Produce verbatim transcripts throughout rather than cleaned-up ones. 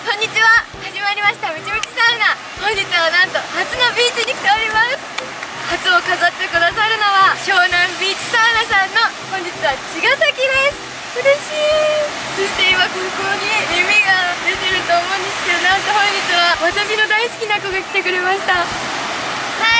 こんにちは。始まりましたムチムチサウナ。本日はなんと初のビーチに来ております。初を飾ってくださるのは湘南ビーチサウナさんの本日は茅ヶ崎です。嬉しい。そして今ここに耳が出てると思うんですけど、なんと本日は私の大好きな子が来てくれました。はい、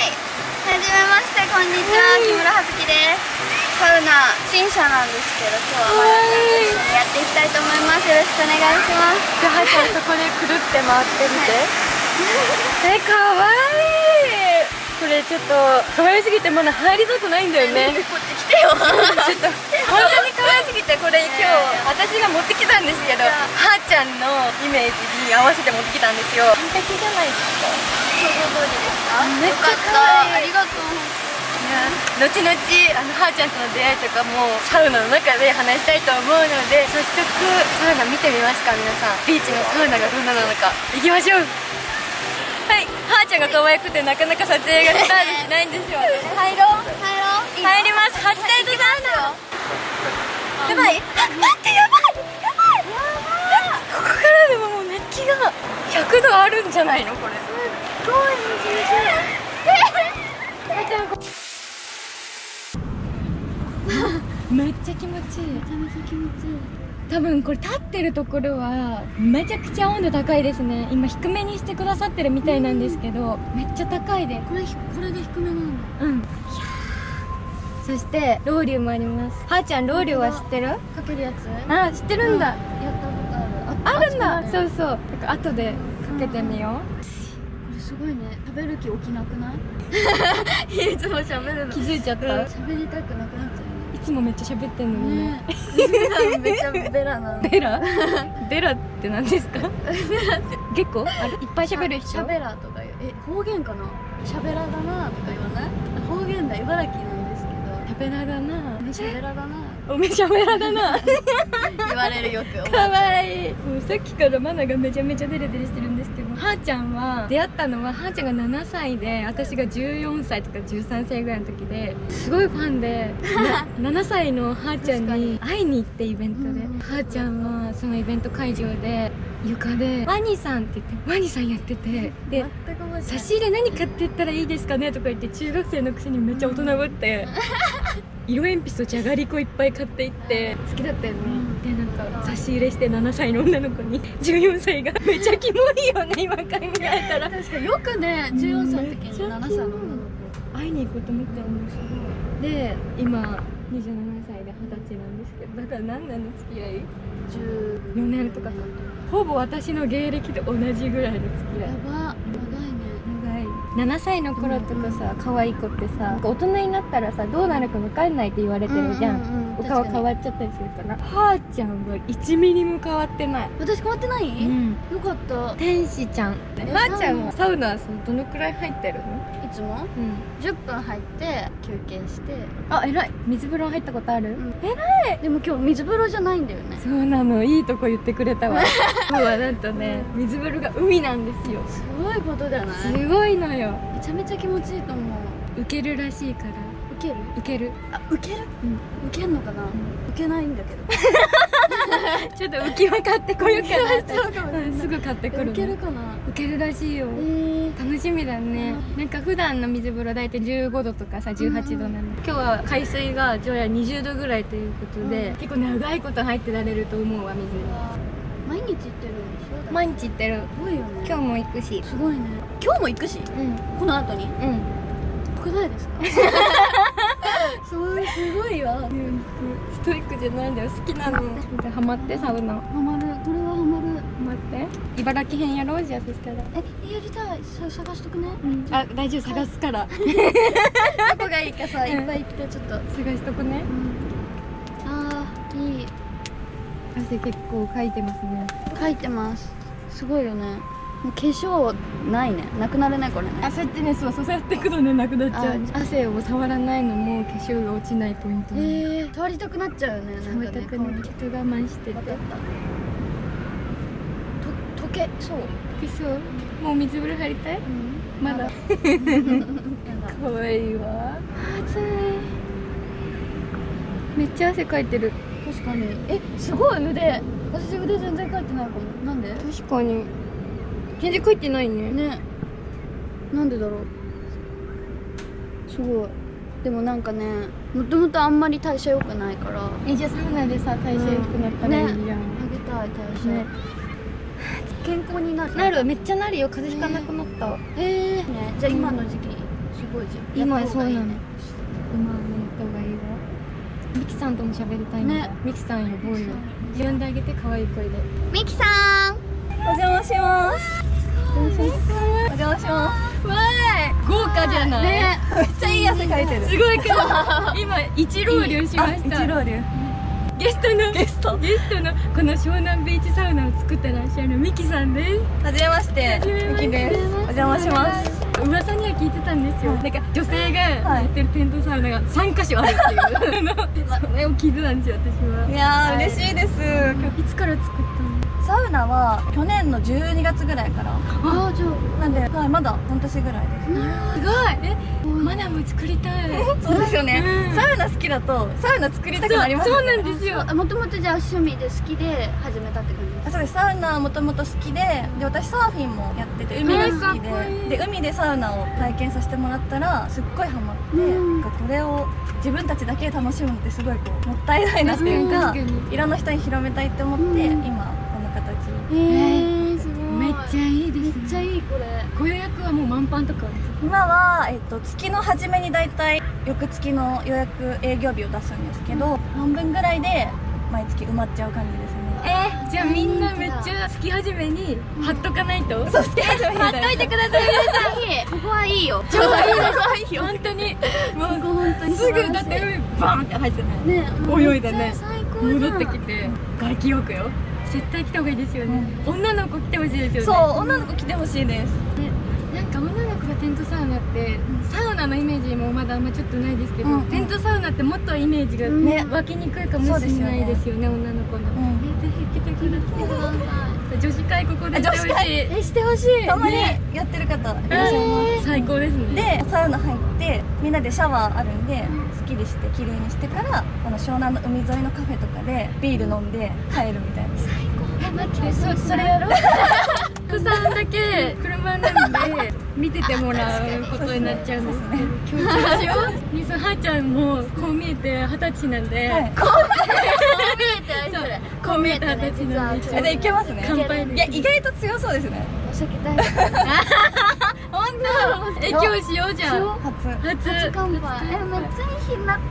はじめまして、こんにちは、木村葉月です。サウナ新車なんですけど、今日はまなちゃんと一緒にやっていきたいと思います。よろしくお願いします。じゃあはちゃんそこでくるって回ってみて。はい、え、かわいい。これちょっと可愛すぎてまだ入りたくないんだよね。こっち来てよ。ちょっと本当に可愛すぎて、これ今日私が持ってきたんですけど、はーちゃんのイメージに合わせて持ってきたんですよ。完璧じゃないですか。想像通りですか。めっちゃ可愛い。ありがとう。いや、後々あのはーちゃんとの出会いとかもサウナの中で話したいと思うので、早速サウナ見てみますか。皆さんビーチのサウナがどんななのか行きましょう。はい、はーちゃんが可愛くてなかなか撮影がスタートしないんですよ。入ろう入ろう入ります。初デートサウナ。やばい、あ、待って、やばいやばいやばい。ここからでももう熱気がひゃくどあるんじゃないのこれ。すごいムチムチ。はーちゃんめっちゃ気持ちいい。めちゃめちゃ気持ちいい。多分これ立ってるところはめちゃくちゃ温度高いですね。今低めにしてくださってるみたいなんですけど、めっちゃ高いで、これこれで低めなんだ。うん。いやー、そしてロウリュもあります。はーちゃんロウリュは知ってる？かけるやつ？あ、知ってるんだ。やったことある。あるんだ。そうそう。なんか後でかけてみよう。これすごいね。食べる気起きなくない？いつも喋るの気づいちゃった。喋りたくなくなっちゃう。いつもめっちゃ喋ってんのにね。めっちゃベラなの。ベラ？ベラって何ですか？ベラって結構あれいっぱい喋る人？しゃべらとか言う。え、方言かな？しゃべらだなとか言わない？方言だ、茨城なんですけど。しゃべらだな。おめしゃべらだな。おめしゃべらだな。言われるよく。かわいい。もうさっきからマナがめちゃめちゃデレデレしてるんですけど、はーちゃんは出会ったのははーちゃんがななさいで、私がじゅうよんさいとかじゅうさんさいぐらいの時で、すごいファンでななさいのはーちゃんに会いに行って、イベントではーちゃんはそのイベント会場で床でワニさんって言ってワニさんやってて、で差し入れ何買ってったらいいですかねとか言って、中学生のくせにめっちゃ大人ぶって色鉛筆とじゃがりこいっぱい買っていって好きだったよね。でなんか差し入れしてななさいの女の子に、じゅうよんさいがめっちゃキモいよね今考えたら。確かによくね、じゅうよんさいの時にななさいの女の子会いに行こうと思ったんですよ。で今にじゅうななさいではたちなんですけど、だから何年の付き合い？じゅうよねんとかか。ほぼ私の芸歴と同じぐらいの付き合い。やば、長いね。長い。ななさいの頃とかさ、可愛い子ってさ、大人になったらさ、どうなるか分かんないって言われてるじゃん。お顔変わっちゃったりするから。はーちゃんはいちミリも変わってない。私変わってない？うん。よかった。天使ちゃん。はーちゃんはサウナどのくらい入ってるの？いつも？うん。じゅっぷん入って休憩して。あ、偉い。水風呂入ったことある？偉い。でも今日水風呂じゃないんだよね。そうなの。いいとこ言ってくれたわ。今日はなんとね、水風呂が海なんですよ。すごいことじゃない？すごいのよ。めちゃめちゃ気持ちいいと思う。受けるらしいから。受ける？受ける。あ、受ける？うん。受けんのかな？受けないんだけど。ちょっと浮き輪買ってこようかなって。すぐ買ってくる。受けるかな？受けるらしいよ。楽しみだね。なんか普段の水風呂だいたいじゅうごどとかさ、じゅうはちどなの。今日は海水が上やにじゅうどぐらいということで、結構長いこと入ってられると思うわ、水に。毎日行ってるんでしょ？毎日行ってる。すごいよね。今日も行くし。すごいね。今日も行くし？うん。この後に？うん。くないですか？そう、すごいわ。ストイックじゃないんだよ。好きなの。ハマってサウナ。ハマる。これはハマる。ハマって。茨城編やろうじゃあ、そしたら。え、やりたい。探しとくね。あ、大丈夫、探すから。どこがいいかさ、いっぱい行ってちょっと探しとくね。ああ、いい。汗結構かいてますね。かいてます。すごいよね。もう化粧ないね。なくなるね、これね。あ、そうやってね、そう、そうやってくとね、なくなっちゃう。汗を触らないのも化粧が落ちないポイント。ええ、触りたくなっちゃうよね。触りたくない。ちょっと我慢してて。と、溶けそう。溶けそう。もう水風呂入りたい？まだ。可愛いわ。暑い。めっちゃ汗かいてる。確かに。え、すごい腕。 私腕全然書いてないかも。なんで？ 確かに全然書いてないね。 ね、なんでだろう。すごい。でもなんかね、もともとあんまり代謝良くないから。 え、じゃあサウナでさ代謝良くなったらいいじゃん。 上げたい代謝、ね、健康になる。 なる、めっちゃなるよ。風邪ひかなくなった。 へえ。ね、じゃあ今の時期すごいじゃん。 今そうなの。 ね。 今はね、やった方がいいわ。ミキさんとも喋りたいんだ。 ね、 ミキさん呼ぼうよ。呼んであげて、可愛い声で。 ミキさん、 お邪魔します。お邪魔します。 わーい、豪華じゃない？ ね、 めっちゃいい汗かいてる。 すごいか今一ロウリュしました。 一ロウリュ。 ゲストのゲストゲストのこの湘南ビーチサウナを作ってらっしゃるミキさんです。 はじめまして、ミキです。お邪魔します。 噂には聞いてたんですよ。なんか女性がやってるテントサウナが三カ所あるっていうのそれを聞いてたんですよ、私は。 いやー、嬉しいです。 いつから作ったの？ サウナは去年のじゅうにがつぐらいから。 ああ、じゃあなんで、はい、まだ半年ぐらいです。 すごい。え、マナも作りたい。 そうですよね、 うん、 サウナ好きだとサウナ作りたくなりますよね。 そうなんですよ。 もともとじゃあ趣味で好きで始めたって感じですか？ そうです。サウナもともと好きで、で私サーフィンもやってて海が好きで、 いいで海でサウナを体験させてもらったらすっごいハマって、 うん、 なんかこれを自分たちだけで楽しむのってすごいこうもったいないなっていうか、 うん、 いろんな人に広めたいって思って、うん、今この形に。 へえ、すごい。 めっちゃいいです、ね、 めっちゃいい。これご予約はもう満帆とか？ 今は、えっと、月の初めにだいたい翌月の予約営業日を出すんですけど、半分ぐらいで毎月埋まっちゃう感じですね。 えー、じゃあみんなめっちゃ月始めに貼っとかないと。 そう、月始めに貼っといてください。 ぜひ、ここはいいよ。 超いいです。本当にもう本当にすぐだって海バーンって入ってないね、 泳いでね、戻ってきて外気浴よ。絶対来た方がいいですよね、うん、女の子来てほしいですよね。 そう、女の子来てほしいです。 ね、なんか女の子がテントサウナって、うん、サウナのイメージもまだあんまちょっとないですけど、うん、テントサウナってもっとイメージがね、湧きにくいかもしれないですよね、女の子の。うん、ぜひ来てください。女子会ここでしてほしい。 え、してほしい。 たまにやってる方いらっしゃいます。 最高ですね。 で、サウナ入ってみんなでシャワーあるんで、すっきりして綺麗にしてから、あの湘南の海沿いのカフェとかでビール飲んで帰るみたいな。 最高。え、待って、そそれやろう。子さんだけ車なんで見ててもらうことになっちゃうんですね。今日どうしよう。にさんはーちゃんもこう見えて二十歳なんで。 こう見えて愛する。 こう見えて二十歳なんで。 じゃあいけますね。 乾杯。 いや、意外と強そうですね。 お酒大好き。 本当。え、今日しようじゃん。 初。 初。 初乾杯。え、めっちゃいい日になった。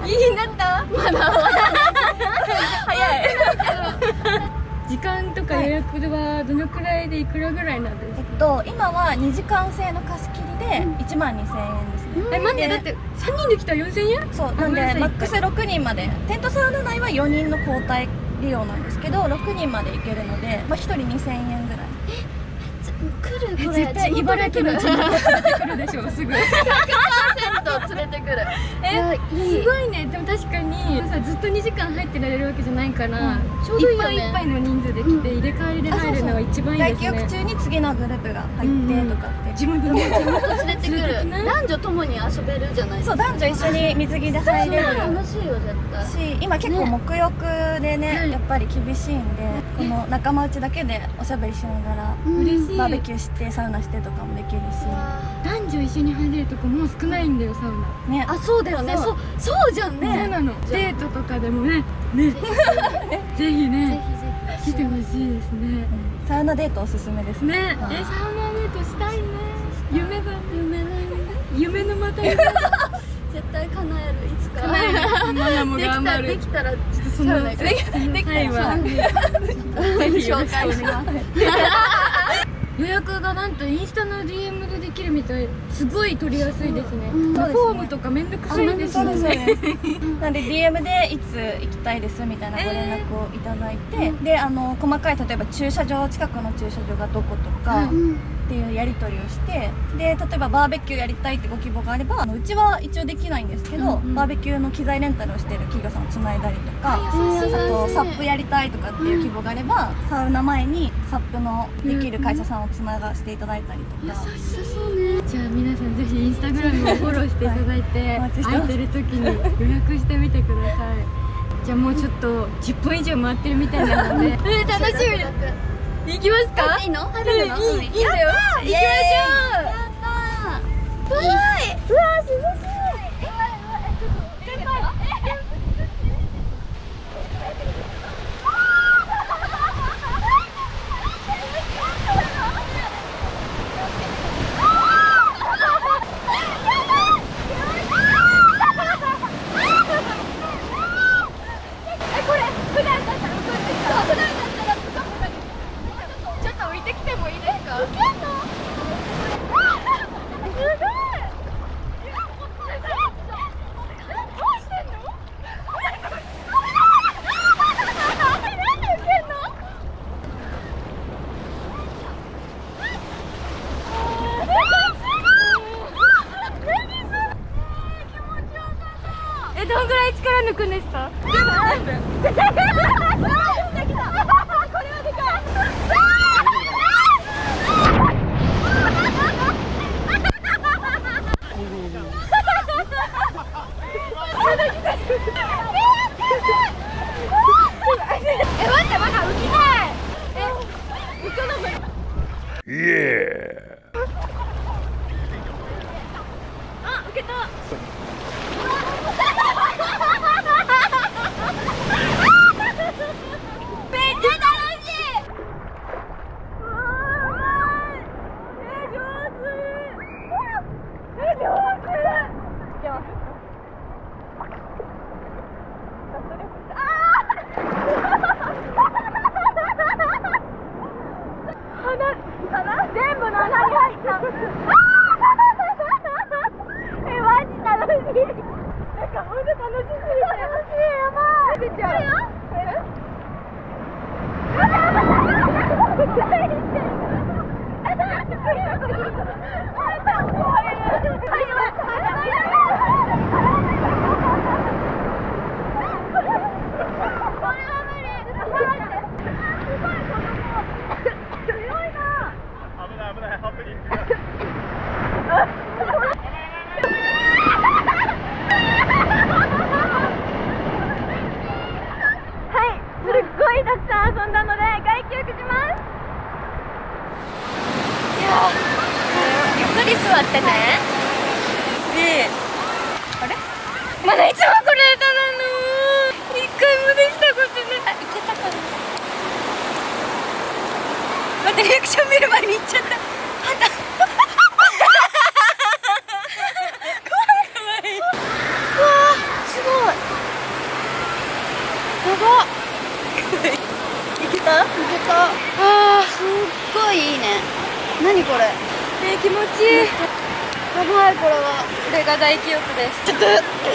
いい日になった。まだ。 早い。 時間とか予約はどのくらいでいくらぐらいなんですか？ えっと、今はにじかん制の貸し切りでいちまんにせんえんですね。 え、待って、だってさんにんで来たらよんせんえん？ そう、なんでマックスろくにんまで、テントサウナ内はよにんの交代利用なんですけど、ろくにんまで行けるので、まあ、ひとりにせんえんぐらい。 来る。これ絶対茨城の地元連れてくるでしょ、すぐ。 ひゃくパーセント連れてくる。 え、すごいね。でも確かにさ、ずっとにじかん入ってられるわけじゃないから、 ちょうどいいよね。 いっぱいいっぱいの人数で来て入れ替わりで入るのが一番いいですね。 外気浴中に次のグループが入ってとかって地元に地元連れてくる。男女ともに遊べるじゃないですか。 そう、男女一緒に水着で入れる楽しいよ絶対し、今結構沐浴でね、やっぱり厳しいんで、この仲間内だけでおしゃべりしながら嬉しい。 バーベキューしてサウナしてとかもできるし、 男女一緒に入れるとこもう少ないんだよ、サウナね。 あ、そうだよね。そうそうじゃんね。 そうなの。デートとかでもね、ね、ぜひね、来てほしいですね。 サウナデートおすすめですね。 ね、え、サウナデートしたいね。夢だね、夢だね。夢のまた夢。 絶対叶える、いつか。 叶える。マナも頑張る。 できたら、ちょっとそのできたらぜひ紹介します。予約がなんとインスタの ディーエム でできるみたい。すごい取りやすいですね。フォームとかめんどくさいですね。 なんで ディーエム でいつ行きたいですみたいなご連絡をいただいて、で、あの細かい、例えば駐車場、近くの駐車場がどことかっていうやり取りをして、で、例えばバーベキューやりたいってご希望があれば、あのうちは一応できないんですけど、バーベキューの機材レンタルをしている企業さんをつないだりとか、あとサップやりたいとかっていう希望があれば、サウナ前にサップのできる会社さんをつながしていただいたりとか。 じゃあ皆さんぜひインスタグラムをフォローしていただいて、空いてる時に予約してみてください。 じゃあもうちょっとじゅっぷん以上回ってるみたいなのでえー、楽しみです。行きますか？ いいの？入れるの？ いい、いいんだよ。行きましょう。 やったー。わーい。うわー、涼しい。 え、どんぐらい力抜くんですか？全部全部これはでかい。え、待って、まだ浮きない。え、浮くのもあ、浮けた。全部の穴に入った。え、マジ楽しい。なんかほんと楽しすぎて。楽しい、やばい。出ちゃうよ。たくさん遊んだので外気浴します。いやー、ゆっくり座ってね。で、あれまだいつもこれ下手なの。一回もできたことない。あ、いけたかな。待って、リアクション見る前に行っちゃった。はたかわいい。わー、すごい。やばっ。いけた？いけた。ああ、すっごいいいね。何これ？えー、気持ちいい。やばい、これは。これが大記憶です。ちょっと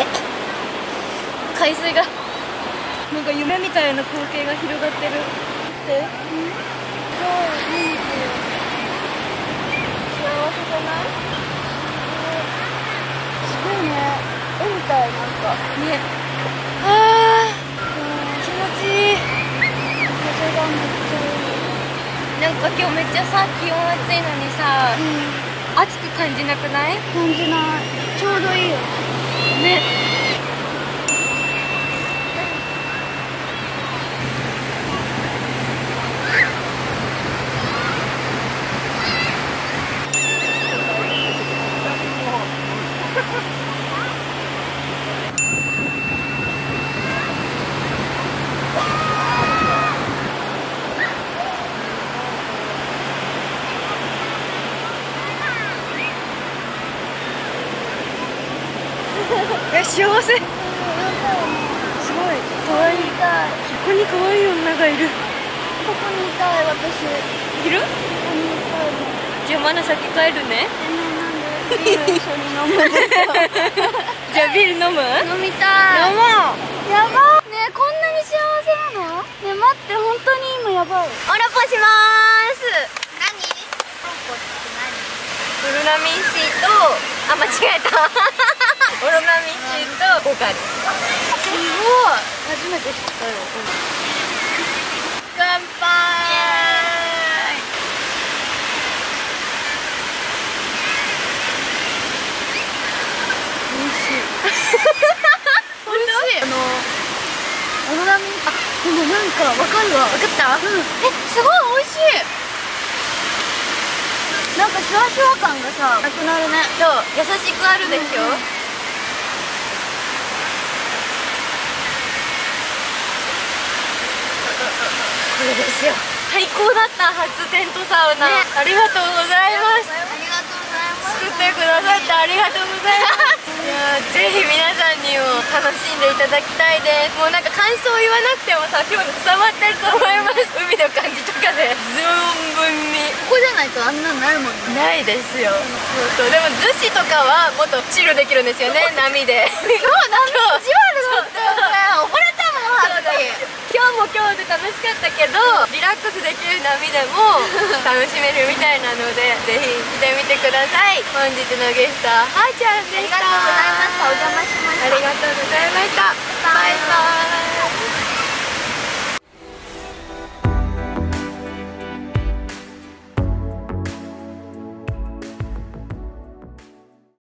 海水がなんか夢みたいな光景が広がってる。え？そう、いいですよ。幸せじゃない？すごいね。絵みたい、なんか。ね。ああ、気持ちいい。風がめっちゃいい。なんか今日めっちゃさ、気温暑いのにさ、うん、暑く感じなくない？感じない。ちょうどいいよね。え、幸せ。すごい、かわいい。ここにかわいい女がいる。ここにいたい、私。いる？ここにいたい。じゃあ、まだ先帰るね。ビール一緒に飲むんですか？じゃあ、ビール飲む？飲みたい。飲もう。やばい。ねえ、こんなに幸せなの？ねえ、待って、本当に今やばい。おらぽしまーす。何？おらぽって何？ブルナミン C と、あ、間違えた。オロナミン C とボカリ。すごい。初めて知ったよ。乾杯。美味しい。美味しい。あのわ。 わかった？うん。え、すごい美味しい。 なんかシュワシュワ感がさ、なくなるね。 そう、優しくあるでしょ。これですよ。最高だった、初テントサウナ、ね、ありがとうございます。 ありがとうございます。 作ってくださってありがとうございます。いやー、ぜひ皆さんにも楽しんでいただきたいです。もうなんか感想言わなくてもさ、今日伝わってると思います。海の感じとかで存分に。 ここじゃないとあんなのないもんね。 ないですよ。そうそう。でも逗子とかはもっとチルできるんですよね、波で。 今日波意地悪だったよね。溺れたもん、はっきり。 今日も今日で楽しかったけど、リラックスできる波でも楽しめるみたいなので、ぜひ来てみてください。本日のゲストははーちゃんでした。 ありがとうございました。お邪魔しました。 ありがとうございました。バイバイ。